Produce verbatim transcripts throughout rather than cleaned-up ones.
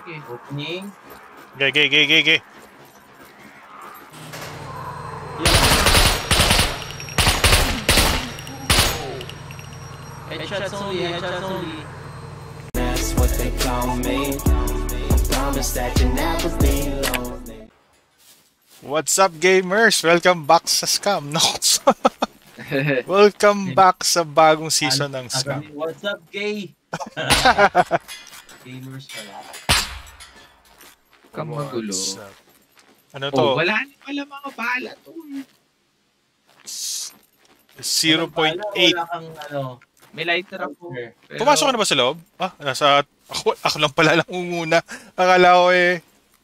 Sige, opening. Gay, gay, gay, gay, gay. Headshots only, headshots only. That's what they call me. Promise that you never be lonely. What's up, gamers? Welcome back sa SCUM. No. Welcome back sa bagong season ng SCUM. What's up, gay? Gamers pala. Kamagulo. Ano to? Oh, wala na pala mga bala to. zero point eight. Wala kang ano. May lighter ako. Pero... Pumasok ka na ba sa loob? Ah, nasa... Ako, ako lang pala lang umuna. Akala ko eh...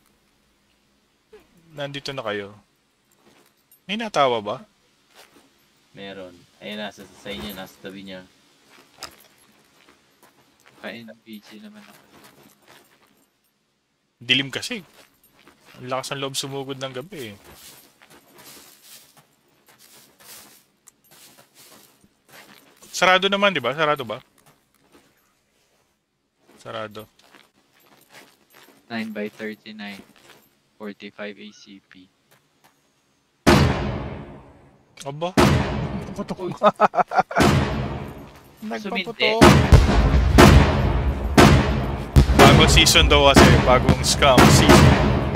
Nandito na kayo. May natawa ba? Meron. Ayun, nasa sa inyo, nasa tabi niya. Kain ng P G naman ako. Dilim kasi. Ang lakas ng loob sumugod ng gabi eh. Sarado naman, di ba? Sarado ba? Sarado. nine by thirty-nine. forty-five A C P. Aba? Nagpaputok. Nagpaputok. Bagong season daw kasi. Bagong SCUM season.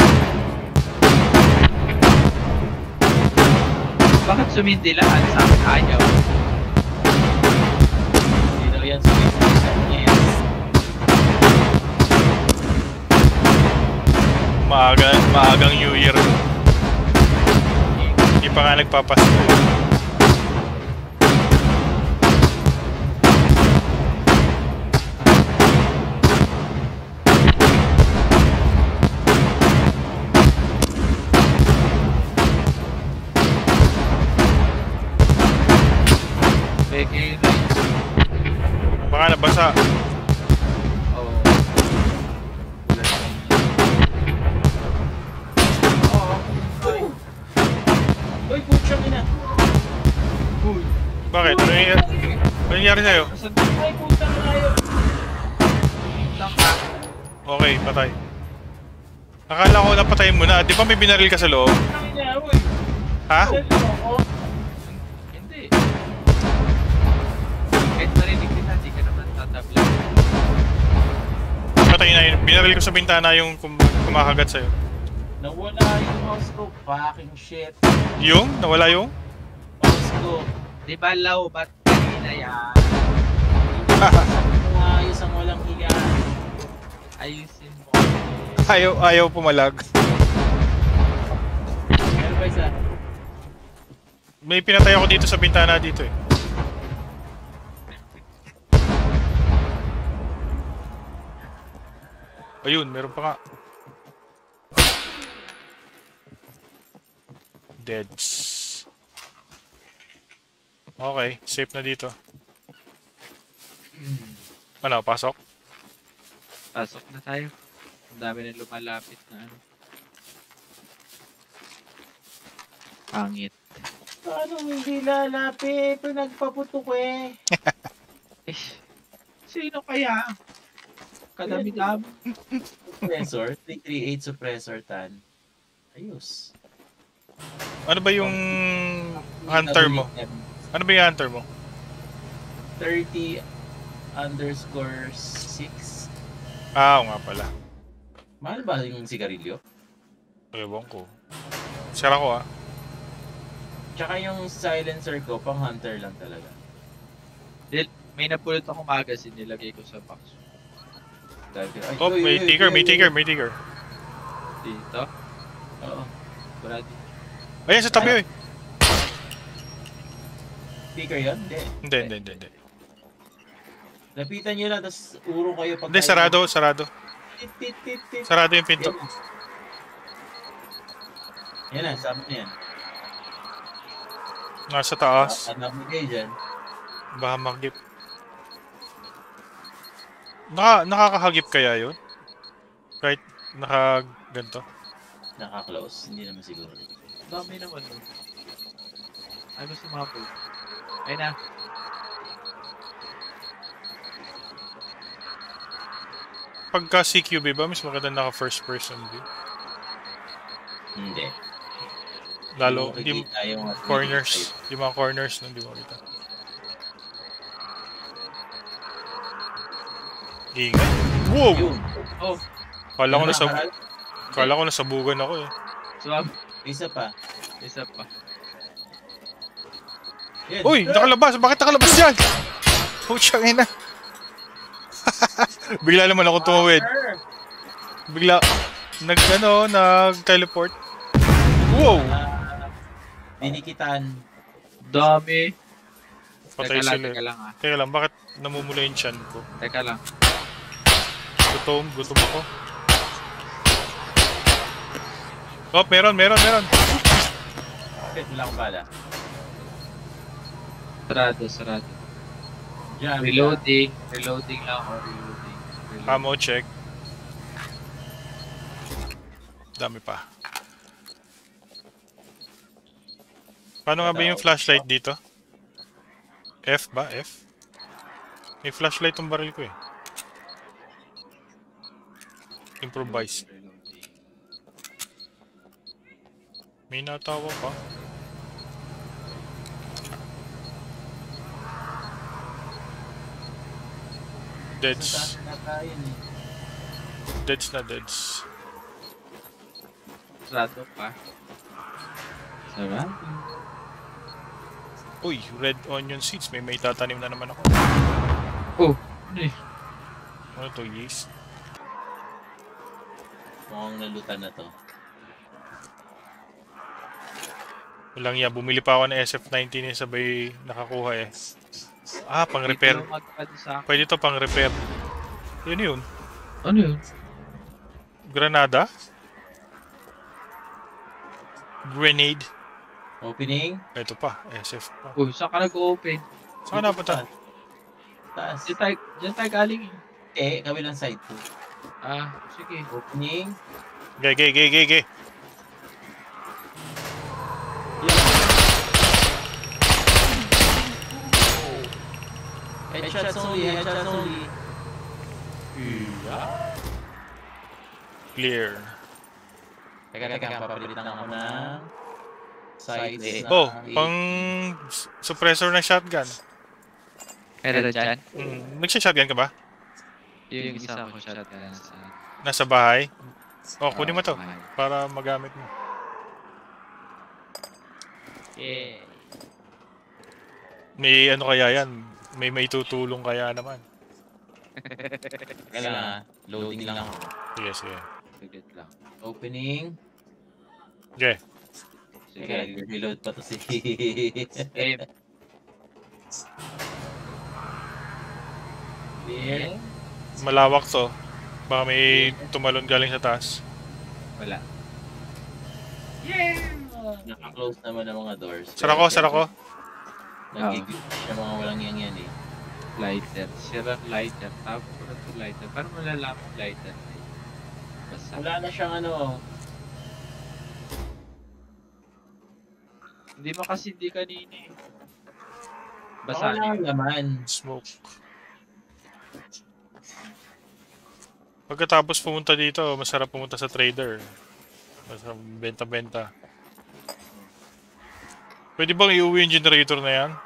Bakit sumindi lahat? Sa akin ayaw. Hindi daw yan sumindi. Maaga, maagang New Year. Hindi pa nga nagpapasko. Peke Baka nabasa. Uy, putsang ina. Uy. Bakit? Ano nangyari, ano nangyari sa'yo? Ay, putang na kayo. Okay, patay. Akala ko napatayin mo na. Di ba may binaril ka sa loob? Ha? Hindi. Kahit narinig kita, di ka naman tatabla. Patay na yun. Binaril ko sa bintana yung kum kumakagat sa'yo. Nawala yung mouse ko. Fucking shit. Yung? Nawala yung? Mouse ko. Di ba law, ba't kanina yan? Ayos ang walang higa. Ayusin mo. Ayaw, ayaw pumalag. Meron ba isa? May pinatay ako dito sa bintana dito eh. Ayun, meron pa nga. Deads. Okay, safe na dito. Ano, pasok? Pasok na tayo. Ang dami na lumalapit na ano. Pangit. Ano hindi lalapit? Ito nagpaputok eh. Eh, sino kaya? Kadami-dami. Suppressor, three thirty-eight suppressor tan. Ayos. Ano ba yung hunter mo? Ano ba yung hunter mo? thirty underscore six. Ah, oo nga pala. Mahal ba yung sigarilyo? Ewan ko. Sira ko ah. Tsaka yung silencer ko, pang hunter lang talaga. May napulot akong magazine, nilagay ko sa box. Ay, oh, uy, may uy, ticker, uy, may uy, ticker, uy. may ticker. Dito? Oo. Brady. Ayan, sa tabi eh. Ticker yun? Hindi. Hindi, hindi, hindi, hindi. Lapitan nyo lang, tapos urong kayo pag... Hindi, sarado, sarado. Tit, tit, tit, tit. Sarado yung pinto. Yan na, sama na yan. Nasa taas. Anak mo kayo dyan. Baka magip. Naka, nakakahagip kaya yun? Right? Naka ganito? Naka-close, hindi naman siguro. Dami naman nun. Ay, gusto mapul. Ayun na. pagka C Q B ba, mas maganda naka first person view? Hindi. Lalo, Hindi hindi mo makikita yung corners, sa'yo. yung mga corners nun, di mo makita. Ingay. Wow! Yun. Oh, Kala ko Yan, nasa, nakaral- kala ko nasabugan ako eh. swab. Isa pa. Isa pa. Yan. Uy! Nakalabas! Bakit nakalabas yan? Putsang ina. Bigla naman ako tumawid. Sir! Bigla, nag ano, nag-teleport. Wow! Ah, dinikitan. Dami. Patay Teka lang, sila. teka lang ah. Teka lang, bakit namumula yung chan ko? Teka lang. Gutom, gutom ako. Oh, meron, meron, meron. Bakit wala akong bala? Sarado, sarado. Diyan. Reloading. Reloading lang o reloading. Reloading. Ammo check. Dami pa. Paano nga ba yung flashlight dito? F ba? F? May flashlight tong baril ko eh. Improvise. May natawa pa. Deads. Sa taas na tayo eh. Deads na deads. Sarado pa. Sarap. Uy, red onion seeds. May may tatanim na naman ako. Oh, ano eh? Ano to, yeast? Mukhang nalutan na to. Walang ya, bumili pa ako ng S F nineteen eh, sabay nakakuha eh. Ah, pang repair. Dito magpad sa akin. Pwede to pang repair. Yun yun. Ano yun? Granada? Grenade? Opening. Ito pa, S F pa. Uy, saan ka nag-open? Saan ka napunta? Taas. Diyan tayo, diyan tayo galing eh. Eh, kabilang side to. Ah, sige. Opening. Gay, gay, gay, gay, gay. Headshots only, headshots only. Clear. Teka, teka, papalitan ako ng sights na... Oh, pang s- suppressor ng shotgun. Meron dyan? Hmm, nagsha-shotgun ka ba? Yung isa ko shotgun sa... Nasa bahay? Oh, kunin mo to. bahay. Para magamit mo. Yeah. May ano kaya yan? May may tutulong kaya naman. Teka lang ah, loading lang ako. Sige, sige. Saglit lang. Opening. Okay. Teka, Sige. reload pa to si... Aim. Clear. Malawak to. Baka may tumalon galing sa taas. Wala. Naka-close naman ang mga doors. Sara ko, sara ko. Nagigil siya mga walang yang yan eh. Lighter. Sirang lighter. Tapos ko na ito lighter. Paano malalaman lighter? Basta. Wala na siyang ano. Hindi mo kasi hindi kanina eh. Basta Basa. wala ang laman. Smoke. Pagkatapos pumunta dito, masarap pumunta sa trader. Masarap benta-benta. Pwede bang iuwi yung generator na yan?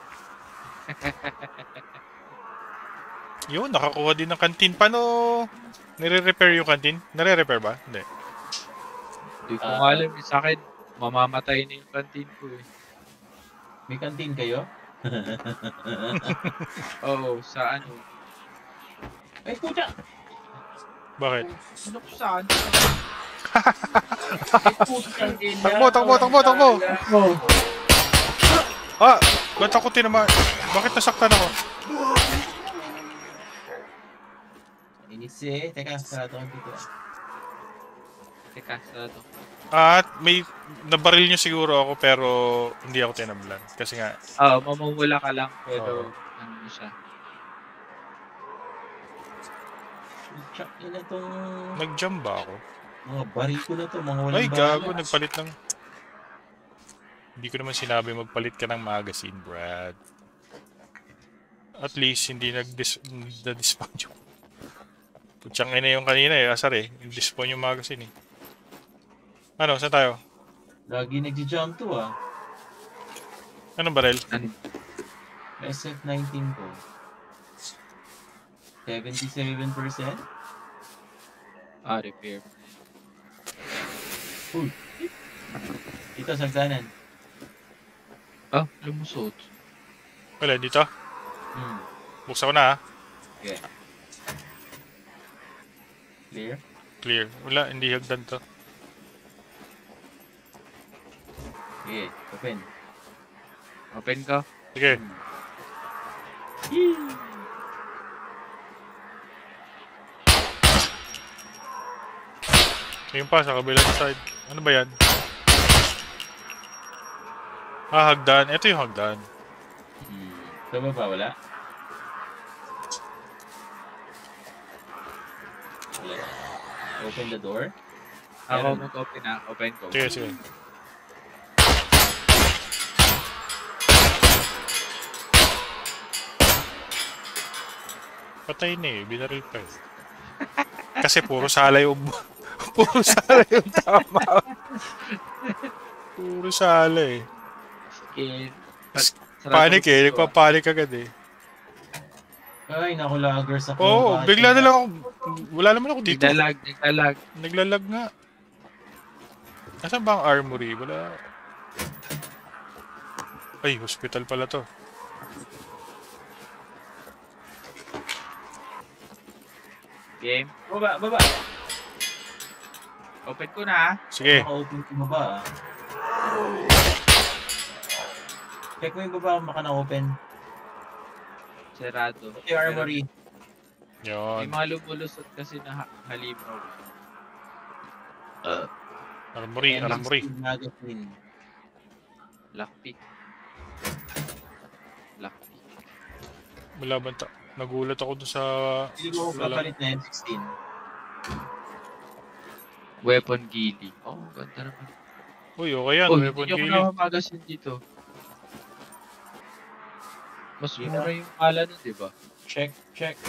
Yun, nakakuha din ng kantin. Paano nire-repair yung kantin? Nare-repair ba? Hindi. Hindi ko Ah. nga alam eh. Sa akin, mamamatay na yung canteen ko eh. May kantin kayo? Oo, sa ano? Ay, puta! Bakit? Ano ko saan? Takbo, takbo, takbo, takbo! Ah! Ba't ako tinamaan? Bakit nasaktan ako? Inis eh. Teka, sarado ang dito. Teka, sa to. At may nabaril nyo siguro ako pero hindi ako tinablan. Kasi nga, Oo, mamumula ka lang pero Oo. ano siya. Tsak, ina tong... nag-jump ba ako? Mga baril ko na to, mga walang Ay, gago, bala. nagpalit ng... Hindi ko naman sinabi magpalit ka ng magazine, Brad. At least, hindi nag-dis- na-dispound yung Putsang ina yung kanina eh, asar eh. Yung-despawn yung magazine eh. Ano, saan tayo? Lagi nag-jump to ah. Anong barrel? Ano? S F nineteen ko. seventy-seven percent? Ah, repair. Uy. Dito, sagdanan. Ah, lumusot. Wala, dito. Hmm. Buksan ko na ha. Okay. Clear? Clear. Wala, hindi hagdan to. Okay, open. Open ka. Sige. Hmm. Ayun pa, sa kabilang side. Ano ba yan? Ah, hagdan. Ito yung hagdan. Hmm. Sa baba, wala? Wala. Open the door? Ako Meron. mag-open na. Open ko. Sige, sige. Patay na eh. Binaril pa eh. Kasi puro sala yung... puro sala yung tama. Puro sala eh. Skin. Panic eh. Nagpapanik agad eh. Ay, naku, laggers ako. Oo, oh, Bakit bigla yun? na lang ako... Wala naman ako dito. Naglalag, naglalag. Naglalag nga. Nasaan ba ang armory? Wala. Ay, hospital pala to. Game. Baba, baba! Open ko na. Sige. Naka-open yung baba ah. Check mo yung baba kung baka na-open. Serado. Yung armory. May Yun. mga lumulusot kasi na ha- halimaw. Uh, Armory, And armory. sixteen magazine. lockpick. Lockpick. Wala ba ta? Nagulat ako doon sa... Hindi ko Wala. papalit na yun, sixteen. Weapon gili. Oh, ganda naman. Uy, okay yan. Oh, Weapon hindi ako gili. nakapagasin dito. Mas Hindi mura yung pala nun, di ba? Check, check.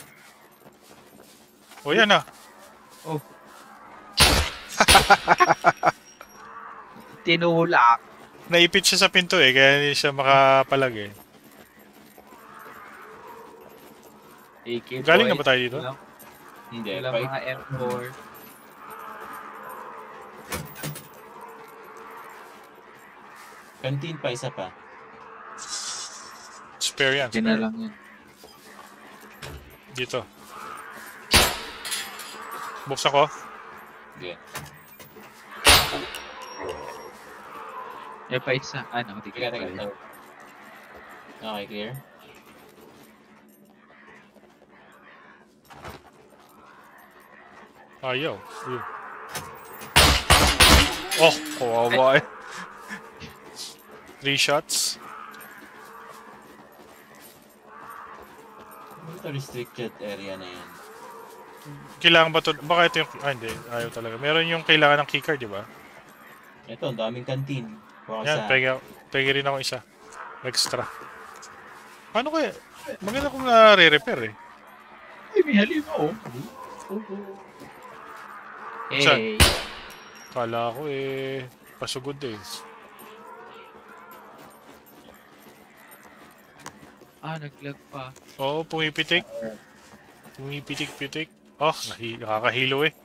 O yan ah. Oh. Tinulak. Naipit siya sa pinto eh, kaya hindi siya makapalag eh. A K Galing na boy. ba tayo dito? Walang, Hindi, walang fight. mga M four. Canteen pa, isa pa. Spare yan. Hindi na Spare. lang yun. Dito. Buksan ko. Okay. Eh, pa isa. Ah, nakatikin Teka, pa teka. rin. teka. Okay, clear? Ayaw. Uy. Oh, kawawa eh. Three shots. Ano ito restricted area na yan? Kailangan ba to? Baka ito yung... Ah, hindi. Ayaw talaga. Meron yung kailangan ng keycard, di ba? Ito, ang daming canteen. Kuha Yan, sa... pege, pege rin ako isa. Extra. Paano kaya? Maganda kung nare-repair eh. Ay, may halimaw. Saan? Hey. Kala ko eh... Pasugod eh. Ah, naglag pa. Oo, pumipitik. Pumipitik-pitik. Oh, nahi nakakahilo eh.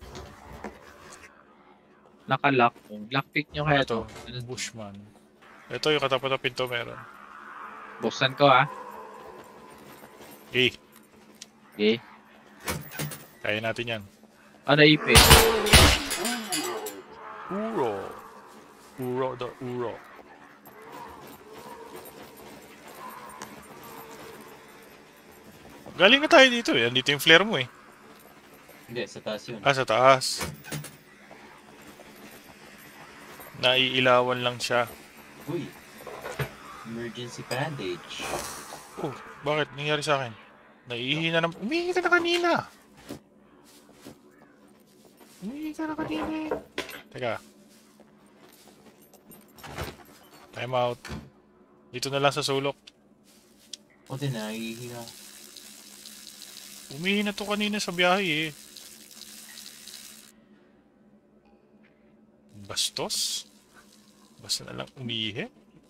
Nakalock. Lockpick nyo kaya Ito, to. Ano to? Bushman. Ito yung katapat na pinto meron. Buksan ko ah. Okay, Okay. kaya natin yan. Ano ipin? Uro. Uro the Uro. Galing na tayo dito eh. Andito yung flare mo eh. Hindi, sa taas yun. Ah, sa taas. Naiilawan lang siya. Uy. Emergency bandage. Oh, bakit? Nangyari sa akin? Naiihi na naman. Umihi ka na kanina. Umihi ka na kanina eh. Teka. Time out. Dito na lang sa sulok. O din, naihiga. Umihi na to kanina sa biyahe eh. Bastos? Basta na lang umihi.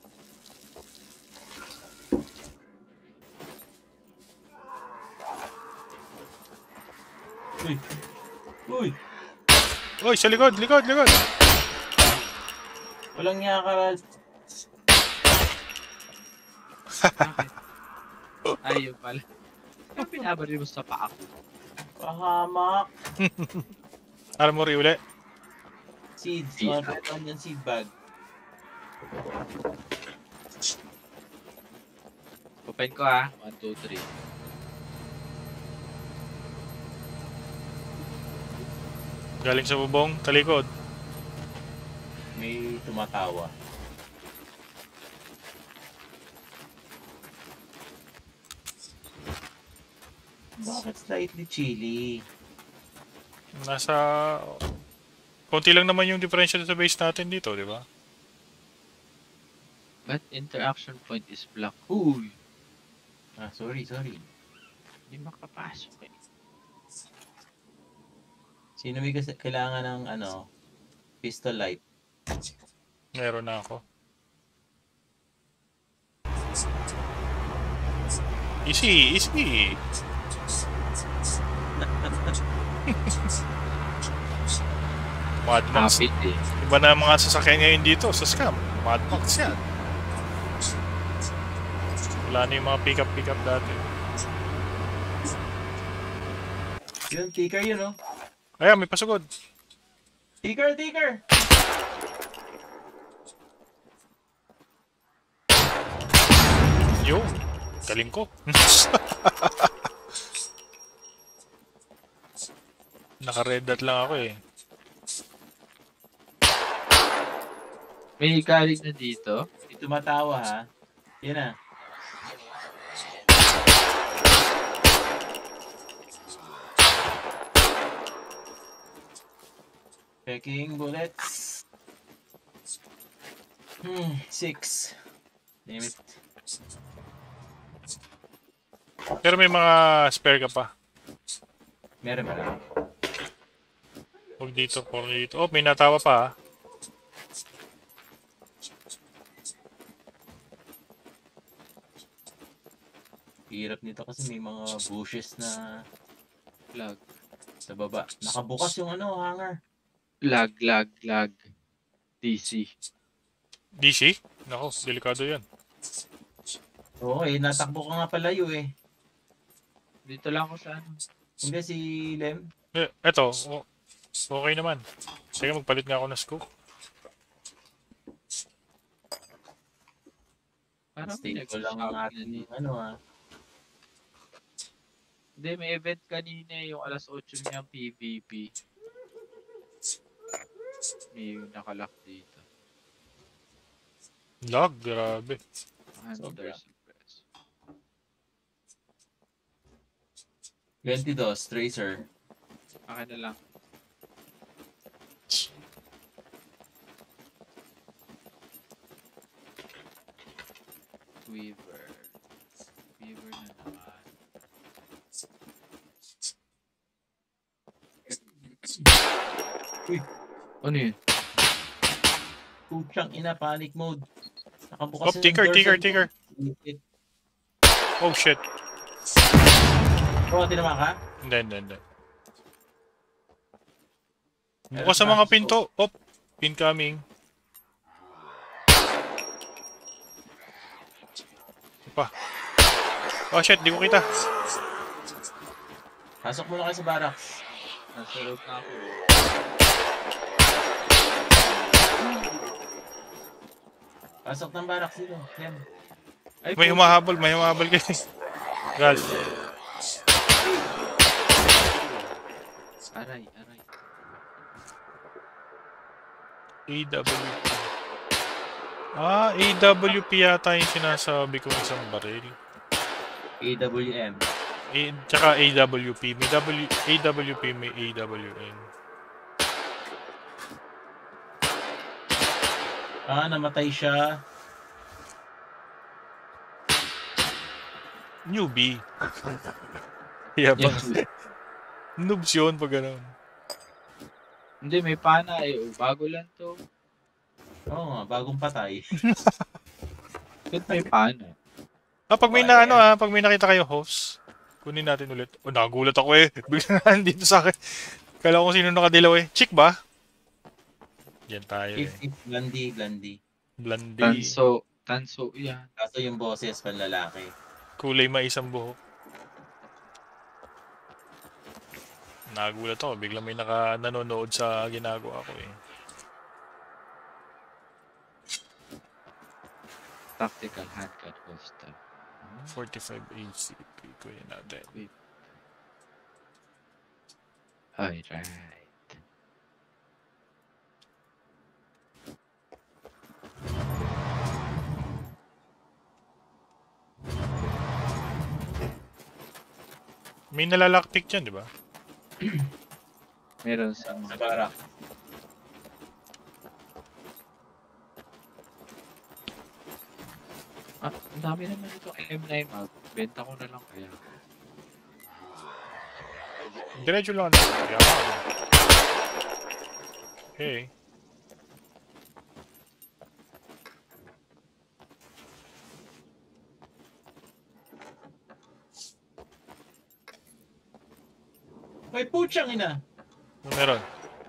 Uy! Uy! Uy, sa likod, likod, likod! Walang niya ka. Bakit? Ayun pala. Ano pinabaril mo sa paa ko? Pahamak. Armory uli. Seeds. Seeds. Mga beton yung seed bag. Open ko ah. one, two, three. Galing sa bubong, talikod. May tumatawa. Bakit slightly chilly? Nasa... Konti lang naman yung differential sa base natin dito, di ba? But interaction point is black. Uy! Ah, sorry, sorry. Hindi makapasok eh. Sino may kasi kailangan ng ano, pistol light? Meron na ako. Easy, easy. Mad Max. Kapit eh. Iba na ang mga sasakyan ngayon dito sa SCUM. Mad Max yan. Wala na yung mga pick-up-pick-up dati. Yun, ticker yun, oh. Ayan, may pasugod. Ticker, ticker! Yo, galing ko. Naka-red dot lang ako eh. May galing na dito. May tumatawa, ha? Yan na. Checking bullets. Hmm, six. Damn it. Pero may mga spare ka pa. Meron, meron. Huwag dito, huwag dito. Oh, may natawa pa ah. Hirap nito kasi may mga bushes na Lag. sa baba. Nakabukas yung ano, hanger. Lag, lag, lag. D C. D C? Nako, delikado yan. Oo, eh, natakbo ka nga palayo eh. Dito lang ako sa ano. Hindi si Lem. Eh, eto, o- okay naman. Sige, magpalit nga ako ng scope. Parang Stable lang ang ating ano ah. Hindi, may event kanina eh, yung alas otso niyang P V P. May nakalock dito. Lag, grabe. Under suppress. twenty-two, Tracer. Akin na lang. Weaver. Weaver na naman. Uy, Ano yun? putyang ina, panic mode. Nakabukas Oh, yung ticker, door ticker, sa- ticker. Oh, shit. Oo, tinama ka? Hindi, hindi, hindi. Bukas sa mga pinto. Op, incoming. Pa. Oh shit, di ko kita. Pasok muna kayo sa barracks. Nasa loob na ako. Pasok ng barracks dito. Yan. Ay, May puto. humahabol, may humahabol kayo. Gal. Aray, aray. A W P. Ah, A W P yata yung sinasabi kong isang baril. A W M. A, tsaka A W P. May W, A W P, may A W N. Ah, namatay siya. Newbie. Yabang. Yan. Noobs yun pag gano'n. Hindi, may pana eh. Oh, bago lang to. Oo nga, bagong patay. Ba't may pana? Ah, pag may Oh, na ano ayan. ah, pag may nakita kayo host, kunin natin ulit. Oh, nagulat ako eh. Bigla na dito sa akin. Kala ko sino nakadilaw eh. Chick ba? Yan tayo If, eh. if, Blondie, Blondie. Blondie. Tanso. Tanso yan. Kaso yung boses panlalaki. Kulay maisang buhok. Nagulat ako. Bigla may naka nanonood sa ginagawa ko eh. Tactical handgun holster. forty-five A C P. Kunin natin. Alright. May nalalaktik dyan, di ba? Meron sa Sa mga... barak. Ah, ang dami naman itong M nine mag. Benta ko na lang kaya. Diretso lang natin. Okay. May putyang ina. Ano meron?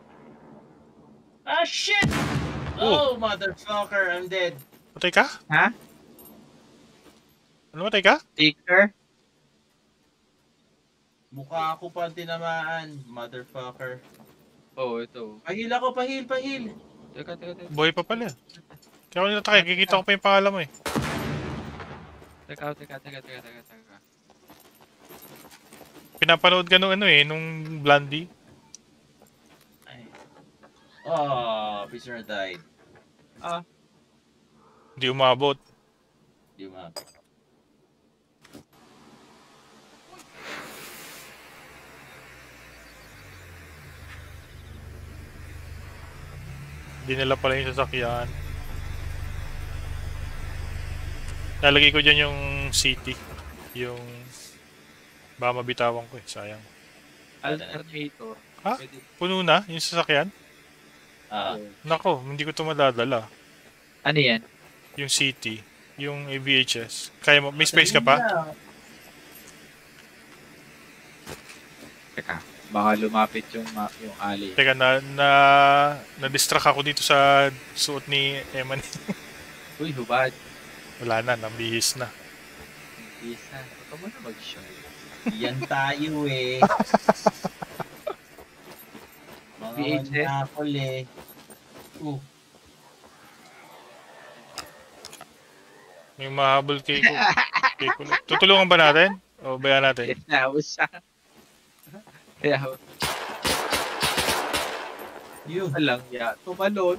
Ah, shit! Oh. Oh, motherfucker, I'm dead. Matay ka? Ha? Ano matay ka? Sticker? Mukha ako pa tinamaan, motherfucker. Oo, oh, ito. Pahil ako, pahil, pahil. Teka, teka, teka. Buhay pa pala. Kaya ako natakay. Kikita ko pa yung pangalan mo eh. Teka, teka, teka, teka, teka, teka. Pinapanood ka nung ano eh, nung Blondie. Ay. Oh, prisoner died. Ah, Hindi umabot. Di umabot. Dinala pala yung sasakyan. Lalagay ko dyan yung city. Yung... Baka mabitawan ko eh, sayang. alternator. Ha? Pwede. Puno na yung sasakyan? Ah, Nako, hindi ko ito madadala. Ano yan? Yung city. Yung A V H S. Kaya mo, may space ka pa? Teka, baka lumapit yung, ma- yung alley. Teka, na, na, na-distract ako dito sa suot ni Eman. Uy, hubad. Wala na, nabihis na. Hindi na. Huwag ka muna mag-show. yan tayo eh. Mga V H S? manakol eh. Uh, May mahabol kay ko. Kay ko. Tutulungan ba natin? O bayan natin? Tinawag siya. Kaya, yun. walang ya. Tumalon.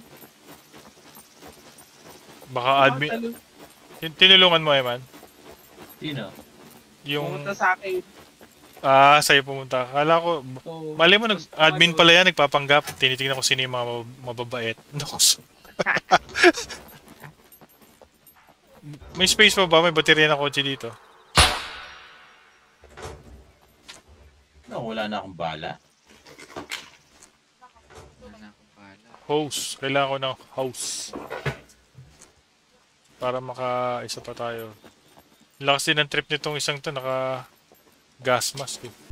Baka admin... Tumatalon. Tin- Tinulungan mo, Eman? Sino? Yung... Pumunta sa akin. Ah, sa'yo pumunta. Kala ko... So, Mali mo, tapos nag-admin tumalon. pala yan, nagpapanggap. Tinitingnan ko sino yung mga mab- mababait. Naku. May space pa ba? May baterya na kotse dito. No, wala na akong bala. Wala na akong bala. Hose. Kailangan ko ng hose. Para maka-isa pa tayo. Lakas din ang trip nitong isang to. Naka gas mask eh.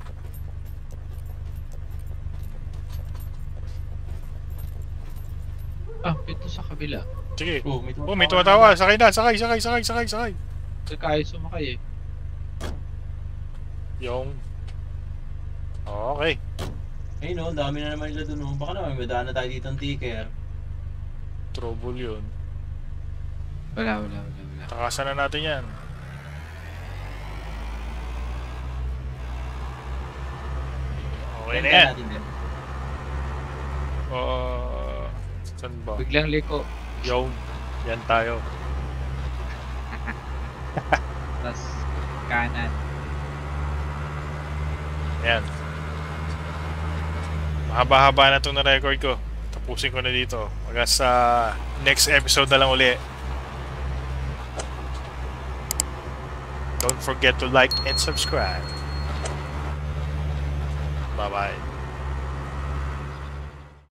Ah, ito sa kabila. Sige. Oh, may Oh, may tumatawa. Sakay na. Sakay, sakay, sakay, sakay, sakay. Kasi kaya sumakay eh. Yung... Okay. Ayun no, ang dami na naman nila dun. Oh. Baka naman may daan na tayo dito ng ticker. Trouble yun. Wala, wala, wala, wala. Takasan na natin yan. Okay na Benta yan. natin din. Uh, saan ba? Biglang liko. Yun. Yan tayo. Tapos, kanan. Yan. Mahaba-haba na itong na-record ko. Tapusin ko na dito. Hanggang sa next episode na lang uli. Don't forget to like and subscribe. Bye-bye.